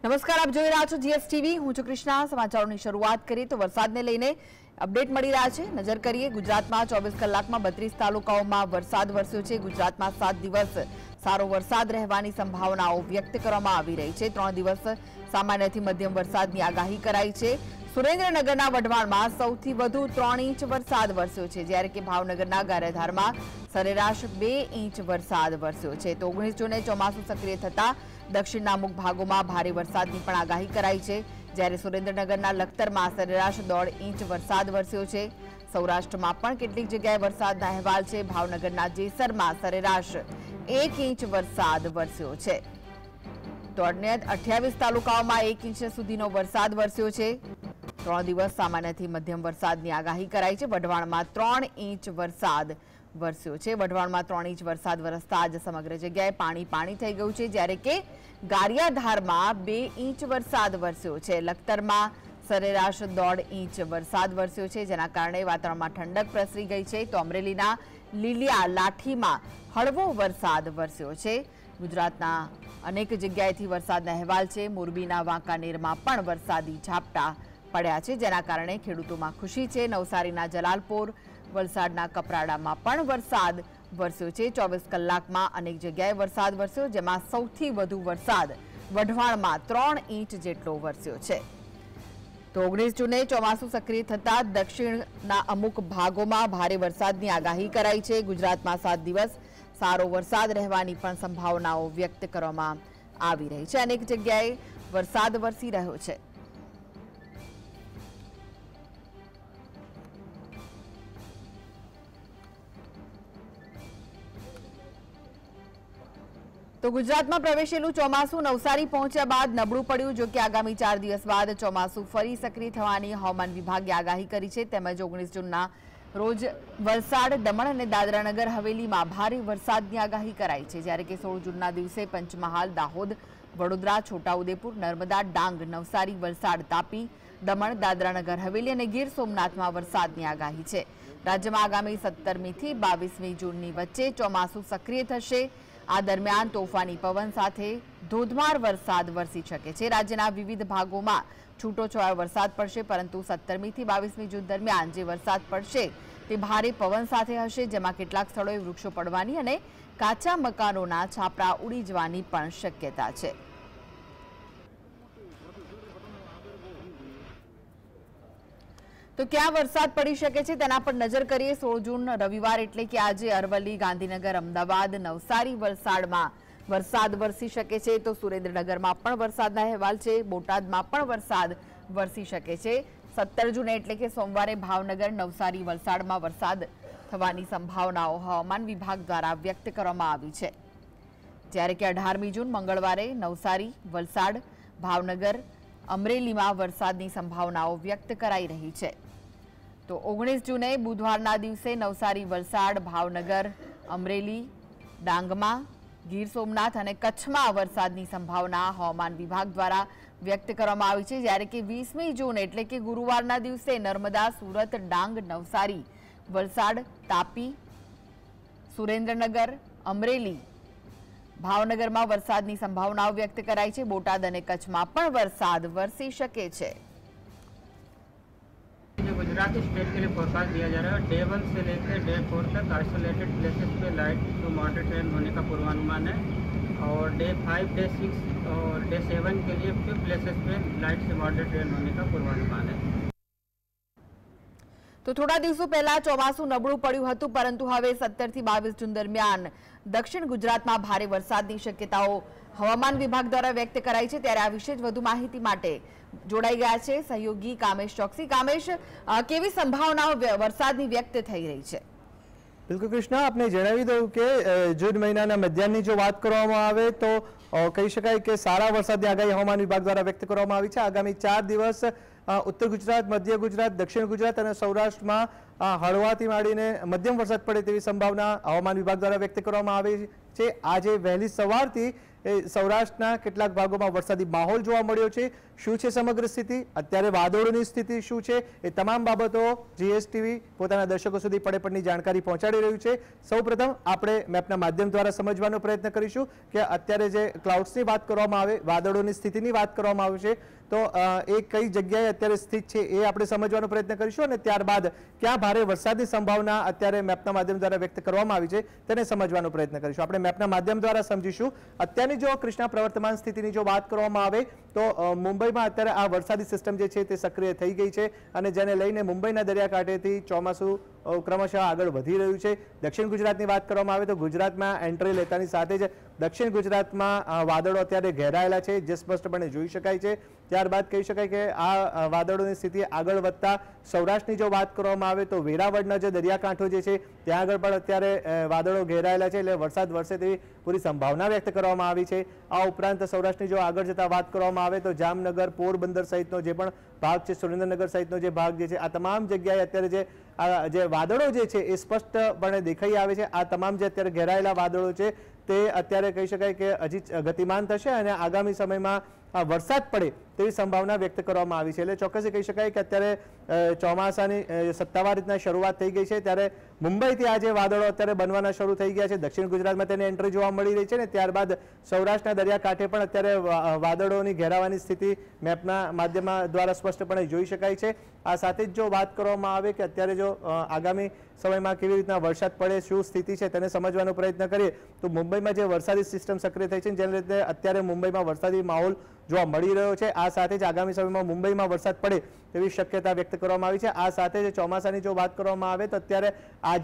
નમસ્કાર, આપ જોઈ રહ્યા છો જીએસટીવી. હું છું કૃષ્ણા. સમાચારોની શરૂઆત કરીએ તો વરસાદને લઈને અપડેટ મળી રહ્યા છે. નજર કરીએ ગુજરાતમાં 24 કલાકમાં 32 તાલુકાઓમાં વરસાદ વરસ્યો છે. ગુજરાતમાં 7 દિવસ સારો વરસાદ રહેવાની સંભાવનાઓ વ્યક્ત કરવામાં આવી રહી છે. 3 દિવસ સામાન્યથી મધ્યમ વરસાદની આગાહી કરાઈ છે. સુરેન્દ્રનગરના વઢવાણમાં સૌથી વધુ 3 ઇંચ વરસાદ વરસ્યો છે, જ્યારે કે ભાવનગરના ગારેધારમાં સરેરાશ 2 ઇંચ વરસાદ વરસ્યો છે. તો 19 જૂને ચોમાસું સક્રિય થતા દક્ષિણના અમુક ભાગોમાં ભારે વરસાદની પણ આગાહી કરાઈ છે, જ્યારે સુરેન્દ્રનગરના લખતરમાં સરેરાશ 1.5 ઇંચ વરસાદ વરસ્યો છે. સૌરાષ્ટ્રમાં પણ કેટલીક જગ્યાએ વરસાદના અહેવાલ છે. ભાવનગરના જેસરમાં સરેરાશ 1 ઇંચ વરસાદ વરસ્યો છે. તો અન્ય 28 તાલુકાઓમાં 1 ઇંચ સુધીનો વરસાદ વરસ્યો છે. 3 દિવસ સામાન્યથી મધ્યમ વરસાદની આગાહી કરાઈ છે. વઢવાણમાં 3 ઇંચ વરસાદ વરસ્યો છે. વઢવાણમાં 3 ઇંચ વરસાદ વરસતા જ સમગ્ર જગ્યાએ પાણી થઈ ગયું છે, જ્યારે કે ગારિયાધારમાં 2 ઇંચ વરસાદ વરસ્યો છે. લખતરમાં સરેરાશ 1.5 ઇંચ વરસાદ વરસ્યો છે, જેના કારણે વાતાવરણમાં ઠંડક પ્રસરી ગઈ છે. તો અમરેલીના લીલિયા લાઠીમાં હળવો વરસાદ વરસ્યો છે. ગુજરાતના અનેક જગ્યાએથી વરસાદના અહેવાલ છે. મોરબીના વાંકાનેરમાં પણ વરસાદી ઝાપટા પડ્યા છે, જેના કારણે ખેડૂતોમાં ખુશી છે. નવસારીના જલાલપોર, વલસાડના કપરાડામાં પણ વરસાદ વરસ્યો છે. 24 કલાકમાં અનેક જગ્યાએ વરસાદ વરસ્યો, જેમાં સૌથી વધુ વરસાદ વઢવાણમાં 3 ઇંચ જેટલો વરસ્યો છે. તો 19 જૂને ચોમાસું સક્રિય થતા દક્ષિણના અમુક ભાગોમાં ભારે વરસાદની આગાહી કરાઈ છે. ગુજરાતમાં 7 દિવસ સારો વરસાદ રહેવાની પણ સંભાવનાઓ વ્યક્ત કરવામાં આવી રહી છે. અનેક જગ્યાએ વરસાદ વરસી રહ્યો છે. તો ગુજરાતમાં પ્રવેશેલું ચોમાસું નવસારી પહોંચ્યા બાદ નબળું પડ્યું. જો કે આગામી 4 દિવસ બાદ ચોમાસું ફરી સક્રિય થવાની હવામાન વિભાગે આગાહી કરી છે. તેમજ 19 જૂનના રોજ વલસાડ, દમણ અને દાદરાનગર હવેલીમાં ભારે વરસાદની આગાહી કરાઈ છે, જ્યારે કે 16 જૂનના દિવસે પંચમહાલ, દાહોદ, વડોદરા, છોટાઉદેપુર, નર્મદા, ડાંગ, નવસારી, વલસાડ, તાપી, દમણ, દાદરાનગર હવેલી અને ગીર સોમનાથમાં વરસાદની આગાહી છે. રાજ્યમાં આગામી 17મી થી 22મી જૂનની વચ્ચે ચોમાસું સક્રિય થશે. આ દરમિયાન તોફાની પવન સાથે ધોધમાર વરસાદ વરસી શકે છે. રાજ્યના વિવિધ ભાગોમાં છૂટોછવાયો વરસાદ પડશે, પરંતુ 17મી થી 22મી જૂન દરમિયાન જે વરસાદ પડશે તે ભારે પવન સાથે હશે, જેમાં કેટલાક સ્થળોએ વૃક્ષો પડવાની અને કાચા મકાનોના છાપરા ઉડી જવાની પણ શક્યતા છે. તો ક્યાં વરસાદ પડી શકે છે તેના પર નજર કરીએ. 16 જૂન રવિવાર એટલે કે આજે અરવલ્લી, ગાંધીનગર, અમદાવાદ, નવસારી, વલસાડમાં વરસાદ વરસી શકે છે. તો સુરેન્દ્રનગરમાં પણ વરસાદના અહેવાલ છે. બોટાદમાં પણ વરસાદ વરસી શકે છે. 17 જૂને એટલે કે સોમવારે ભાવનગર, નવસારી, વલસાડમાં વરસાદ થવાની સંભાવનાઓ હવામાન વિભાગ દ્વારા વ્યક્ત કરવામાં આવી છે. જ્યારે કે 18મી જૂન મંગળવારે નવસારી, વલસાડ, ભાવનગર, અમરેલીમાં વરસાદની સંભાવનાઓ વ્યક્ત કરાઈ રહી છે. તો 19 જૂને બુધવારના દિવસે નવસારી, વલસાડ, ભાવનગર, અમરેલી, ડાંગમાં, ગીર સોમનાથ અને કચ્છમાં વરસાદની સંભાવના હવામાન વિભાગ દ્વારા વ્યક્ત કરવામાં આવી છે. જ્યારે કે 20મી જૂન એટલે કે ગુરુવારના દિવસે નર્મદા, સુરત, ડાંગ, નવસારી, વલસાડ, તાપી, સુરેન્દ્રનગર, અમરેલી, ભાવનગરમાં વરસાદની સંભાવનાઓ વ્યક્ત કરાઈ છે. બોટાદ અને કચ્છમાં પણ વરસાદ વરસી શકે છે. गुजरात स्टेट के लिए फोरकास्ट दिया जा रहा है. डे 1 से लेकर डे 4 तक आइसोलेटेड प्लेसेस पे लाइट टू मॉडरेट रेन होने का पूर्वानुमान है, और डे 5, डे 6 और डे 7 के लिए फ्यू प्लेसेस पे लाइट से मॉडरेट रेन होने का पूर्वानुमान है. તો થોડા દિવસો પહેલા ચોમાસું નબળું પડ્યું હતું, પરંતુ હવે 17 થી 22 જૂન દરમિયાન દક્ષિણ ગુજરાતમાં ભારે વરસાદની શક્યતાઓ હવામાન વિભાગ દ્વારા વ્યક્ત કરાઈ છે. ત્યારે આ વિશે વધુ માહિતી માટે જોડાઈ ગયા છે સહયોગી કામેશ ચોકસી. કામેશ, કેવી સંભાવનાઓ વરસાદની વ્યક્ત થઈ રહી છે? બિલકુલ કૃષ્ણા, આપને જણાવી દઉં કે જૂન મહિનાના મધ્યાહ્નની જો વાત કરવામાં આવે તો કહી શકાય કે સારા વરસાદની આગાહી હવામાન વિભાગ દ્વારા વ્યક્ત કરવામાં આવી છે. આગામી 4 દિવસ ઉત્તર ગુજરાત, મધ્ય ગુજરાત, દક્ષિણ ગુજરાત અને સૌરાષ્ટ્રમાં હળવાથી માંડીને મધ્યમ વરસાદ પડે તેવી સંભાવના હવામાન વિભાગ દ્વારા વ્યક્ત કરવામાં આવી છે. આજે વહેલી સવારથી એ સૌરાષ્ટ્રના કેટલાક ભાગોમાં વરસાદી માહોલ જોવા મળ્યો છે. શું છે સમગ્ર સ્થિતિ, અત્યારે વાદળોની સ્થિતિ શું છે, એ તમામ બાબતો જીએસટીવી પોતાના દર્શકો સુધી પડેપડની જાણકારી પહોંચાડી રહ્યું છે. સૌપ્રથમ આપણે મેપના માધ્યમ દ્વારા સમજવાનો પ્રયત્ન કરીશું કે અત્યારે જે ક્લાઉડ્સની વાત કરવામાં આવે, વાદળોની સ્થિતિની વાત કરવામાં આવે છે, તો એ કઈ જગ્યાએ અત્યારે સ્થિત છે એ આપણે સમજવાનો પ્રયત્ન કરીશું અને ત્યારબાદ ક્યાં ભારે વરસાદની સંભાવના અત્યારે મેપના માધ્યમ દ્વારા વ્યક્ત કરવામાં આવી છે તેને સમજવાનો પ્રયત્ન કરીશું. આપણે મેપના માધ્યમ દ્વારા સમજીશું. અત્યારની જો કૃષ્ણા પ્રવર્તમાન સ્થિતિની જો વાત કરવામાં આવે તો મુંબઈમાં અત્યારે આ વરસાદી સિસ્ટમ જે છે તે સક્રિય થઈ ગઈ છે અને જેને લઈને મુંબઈના દરિયાકાંઠેથી ચોમાસું ક્રમશઃ આગળ વધી રહ્યું છે. દક્ષિણ ગુજરાતની વાત કરવામાં આવે તો ગુજરાતમાં એન્ટ્રી લેતાની સાથે જ દક્ષિણ ગુજરાતમાં વાદળો અત્યારે ઘેરાયેલા છે જે સ્પષ્ટપણે જોઈ શકાય છે. ત્યારબાદ કહી શકાય કે આ વાદળોની સ્થિતિ આગળ વધતા સૌરાષ્ટ્રની જો વાત કરવામાં આવે તો વેરાવળનો જે દરિયાકાંઠો જે છે ત્યાં આગળ પણ અત્યારે વાદળો ઘેરાયેલા છે, એટલે વરસાદ વરસે તેવી પૂરી સંભાવના વ્યક્ત કરવામાં આવી છે. આ ઉપરાંત સૌરાષ્ટ્રની જો આગળ જતા વાત કરવામાં આવે તો જામનગર, પોરબંદર સહિતનો જે પણ ભાગ છે, સુરેન્દ્રનગર સહિતનો જે ભાગ જે છે, આ તમામ જગ્યાએ અત્યારે જે વાદળો જે છે એ સ્પષ્ટપણે દેખાઈ આવે છે. આ તમામ જે અત્યારે ઘેરાયેલા વાદળો છે તે અત્યારે કહી શકાય કે હજી ગતિમાન થશે અને આગામી સમયમાં વરસાદ પડે તેવી સંભાવના વ્યક્ત કરવામાં આવી છે. એટલે ચોક્કસ કહી શકાય કે અત્યારે ચોમાસાની સત્તાવાર રીતના શરૂઆત થઈ ગઈ છે, ત્યારે મુંબઈથી આ જે વાદળો અત્યારે બનવાના શરૂ થઈ ગયા છે, દક્ષિણ ગુજરાતમાં તેની એન્ટ્રી જોવા મળી રહી છે ને ત્યારબાદ સૌરાષ્ટ્રના દરિયાકાંઠે પણ અત્યારે વાદળોની ઘેરાવાની સ્થિતિ મેપના માધ્યમ દ્વારા સ્પષ્ટપણે જોઈ શકાય છે. આ સાથે જ જો વાત કરવામાં આવે કે અત્યારે જો આગામી સમયમાં કેવી રીતના વરસાદ પડે, શું સ્થિતિ છે તેને સમજવાનો પ્રયત્ન કરીએ તો મુંબઈમાં જે વરસાદી સિસ્ટમ સક્રિય થઈ છે જેને લીધે અત્યારે મુંબઈમાં વરસાદી માહોલ જોવા મળી રહ્યો છે. આ સાથે જ આગામી સમયમાં મુંબઈમાં વરસાદ પડે તેવી શક્યતા વ્યક્ત કરવામાં આવી છે. આ સાથે જ ચોમાસાની જો વાત કરવામાં આવે તો અત્યારે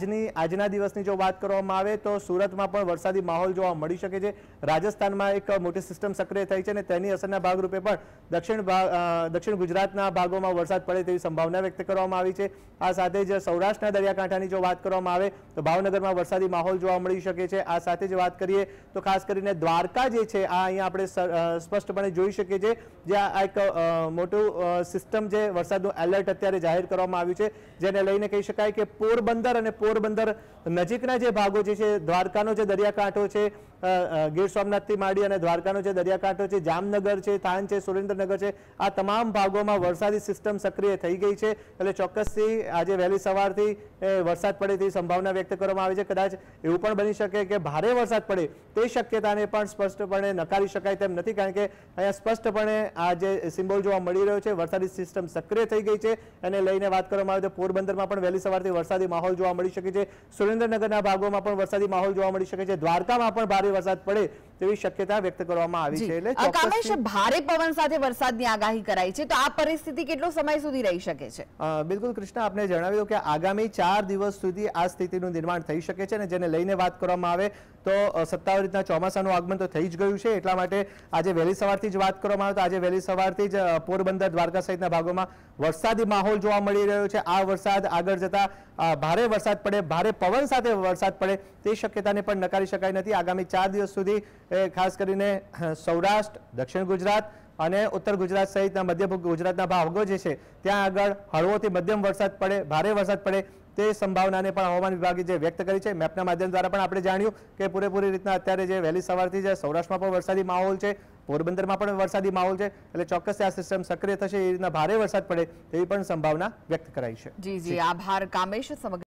આજના દિવસની જો વાત કરવામાં આવે તો સુરતમાં પણ વરસાદી માહોલ જોવા મળી શકે છે. રાજસ્થાનમાં એક મોટી સિસ્ટમ સક્રિય થઈ છે અને તેની અસરના ભાગરૂપે પણ દક્ષિણ ગુજરાતના ભાગોમાં વરસાદ પડે તેવી સંભાવના વ્યક્ત કરવામાં આવી છે. આ સાથે જ સૌરાષ્ટ્રના દરિયાકાંઠાની જો વાત કરવામાં આવે તો ભાવનગરમાં વરસાદી માહોલ જોવા મળી શકે છે. આ સાથે જ વાત કરીએ તો ખાસ કરીને દ્વારકા જે છે આ અહીંયા આપણે સ્પષ્ટપણે જોઈ શકીએ છીએ, જ્યાં એક મોટું સિસ્ટમ જે વરસાદનું એલર્ટ અત્યારે જાહેર કરવામાં આવ્યું છે, જેને લઈને કહી શકાય કે પોરબંદર અને પોરબંદર નજીકના જે ભાગો જે છે, દ્વારકાનો જે દરિયાકાંઠો છે, ગીર સોમનાથથી માંડી અને દ્વારકાનો જે દરિયાકાંઠો છે, જામનગર છે, થાન છે, સુરેન્દ્રનગર છે, આ તમામ ભાગોમાં વરસાદી સિસ્ટમ સક્રિય થઈ ગઈ છે. એટલે ચોક્કસથી આજે વહેલી સવારથી વરસાદ પડે તેવી સંભાવના વ્યક્ત કરવામાં આવી છે. કદાચ એવું પણ બની શકે કે ભારે વરસાદ પડે તે શક્યતાને પણ સ્પષ્ટપણે નકારી શકાય તેમ નથી, કારણ કે અહીંયા સ્પષ્ટપણે આ જે સિમ્બોલ જોવા મળી રહ્યો છે, વરસાદી સિસ્ટમ સક્રિય થઈ ગઈ છે. એને લઈને વાત કરવામાં આવે તો પોરબંદરમાં પણ વહેલી સવારથી વરસાદી માહોલ જોવા મળી શકે છે. સુરેન્દ્રનગરના ભાગોમાં પણ વરસાદી માહોલ જોવા મળી શકે છે. દ્વારકામાં પણ ભારે વરસાદ પડે તેવી શક્યતા વ્યક્ત કરવામાં આવી છે. એટલે કામેશ, ભારે પવન સાથે વરસાદની આગાહી કરાઈ છે, તો આ પરિસ્થિતિ કેટલો સમય સુધી રહી શકે છે? બિલકુલ કૃષ્ણા, આપને જણાવ્યું કે આગામી 4 દિવસ સુધી આ સ્થિતિનું નિર્માણ થઈ શકે છે અને જેને લઈને વાત કરવામાં આવે તો સત્તાવાર રીતના ચોમાસાનું આગમન તો થઈ જ ગયું છે. એટલા માટે આજે વહેલી સવારથી જ વાત કરવામાં આવે તો આજે વહેલી સવારથી જ પોરબંદર, દ્વારકા સહિતના ભાગોમાં વરસાદી માહોલ જોવા મળી રહ્યો છે. આ વરસાદ આગળ જતા ભારે વરસાદ પડે, ભારે પવન સાથે વરસાદ પડે તે શક્યતાને પણ નકારી શકાય નથી. આગામી 4 દિવસ સુધી ખાસ કરીને સૌરાષ્ટ્ર, દક્ષિણ ગુજરાત અને ઉત્તર ગુજરાત સહિતના મધ્ય ગુજરાતના ભાગો જે છે ત્યાં આગળ હળવોથી મધ્યમ વરસાદ પડે, ભારે વરસાદ પડે તે સંભાવનાને પણ હવામાન વિભાગે જે વ્યક્ત કરી છે. મેપના માધ્યમ દ્વારા પણ આપણે જાણ્યું કે પૂરેપૂરી રીતના અત્યારે જે વહેલી સવારથી જે સૌરાષ્ટ્રમાં પણ વરસાદી માહોલ છે, પોરબંદરમાં પણ વરસાદી માહોલ છે, એટલે ચોક્કસ આ સિસ્ટમ સક્રિય થશે એ રીતના ભારે વરસાદ પડે તેવી પણ સંભાવના વ્યક્ત કરાઈ છે. જી, આભાર કામેશ.